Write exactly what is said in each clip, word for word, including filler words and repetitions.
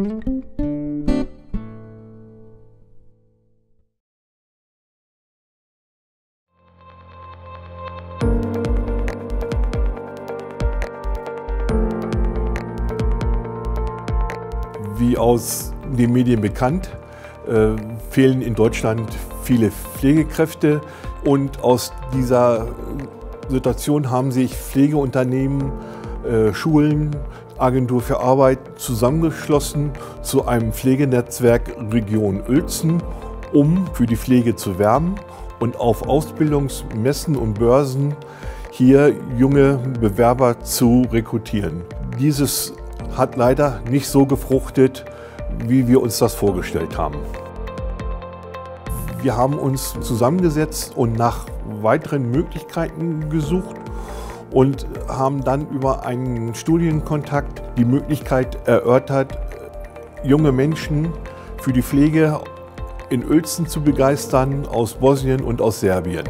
Wie aus den Medien bekannt, äh, fehlen in Deutschland viele Pflegekräfte, und aus dieser Situation haben sich Pflegeunternehmen, äh, Schulen, Agentur für Arbeit zusammengeschlossen zu einem Pflegenetzwerk Region Uelzen, um für die Pflege zu werben und auf Ausbildungsmessen und Börsen hier junge Bewerber zu rekrutieren. Dieses hat leider nicht so gefruchtet, wie wir uns das vorgestellt haben. Wir haben uns zusammengesetzt und nach weiteren Möglichkeiten gesucht und haben dann über einen Studienkontakt die Möglichkeit erörtert, junge Menschen für die Pflege in Uelzen zu begeistern, aus Bosnien und aus Serbien.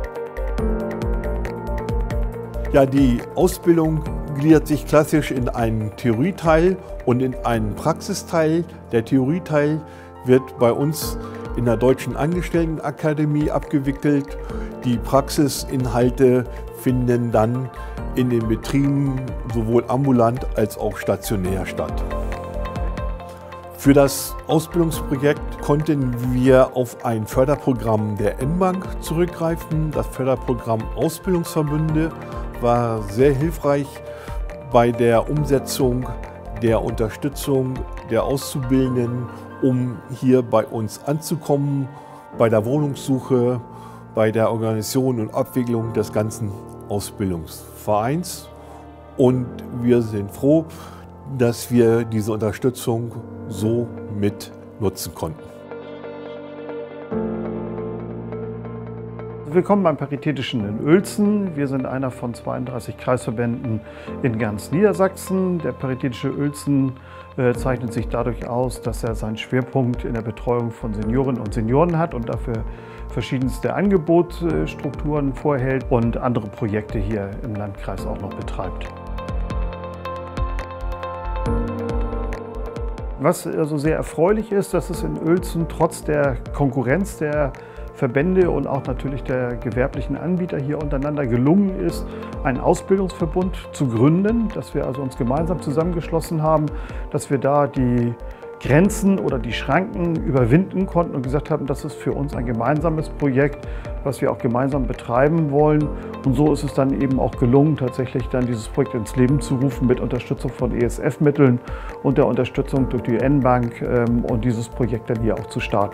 Ja, die Ausbildung gliedert sich klassisch in einen Theorieteil und in einen Praxisteil. Der Theorieteil wird bei uns in der Deutschen Angestelltenakademie abgewickelt. Die Praxisinhalte finden dann in den Betrieben sowohl ambulant als auch stationär statt. Für das Ausbildungsprojekt konnten wir auf ein Förderprogramm der N-Bank zurückgreifen. Das Förderprogramm Ausbildungsverbünde war sehr hilfreich bei der Umsetzung der Unterstützung der Auszubildenden, um hier bei uns anzukommen, bei der Wohnungssuche, bei der Organisation und Abwicklung des ganzen Ausbildungsvereins. Und wir sind froh, dass wir diese Unterstützung so mit nutzen konnten. Willkommen beim Paritätischen in Uelzen. Wir sind einer von zweiunddreißig Kreisverbänden in ganz Niedersachsen. Der Paritätische Uelzen äh, zeichnet sich dadurch aus, dass er seinen Schwerpunkt in der Betreuung von Seniorinnen und Senioren hat und dafür verschiedenste Angebotsstrukturen vorhält und andere Projekte hier im Landkreis auch noch betreibt. Was also sehr erfreulich ist, dass es in Uelzen trotz der Konkurrenz der Verbände und auch natürlich der gewerblichen Anbieter hier untereinander gelungen ist, einen Ausbildungsverbund zu gründen, dass wir also uns gemeinsam zusammengeschlossen haben, dass wir da die Grenzen oder die Schranken überwinden konnten und gesagt haben, das ist für uns ein gemeinsames Projekt, was wir auch gemeinsam betreiben wollen. Und so ist es dann eben auch gelungen, tatsächlich dann dieses Projekt ins Leben zu rufen mit Unterstützung von E S F-Mitteln und der Unterstützung durch die N-Bank und dieses Projekt dann hier auch zu starten.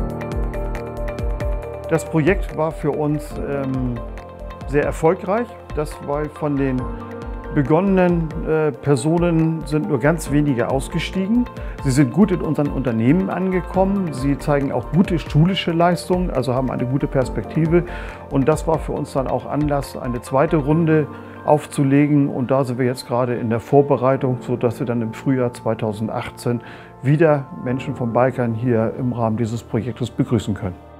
Das Projekt war für uns ähm, sehr erfolgreich, das, weil von den begonnenen äh, Personen sind nur ganz wenige ausgestiegen. Sie sind gut in unseren Unternehmen angekommen, sie zeigen auch gute schulische Leistungen, also haben eine gute Perspektive. Und das war für uns dann auch Anlass, eine zweite Runde aufzulegen. Und da sind wir jetzt gerade in der Vorbereitung, sodass wir dann im Frühjahr zweitausendachtzehn wieder Menschen vom Balkan hier im Rahmen dieses Projektes begrüßen können.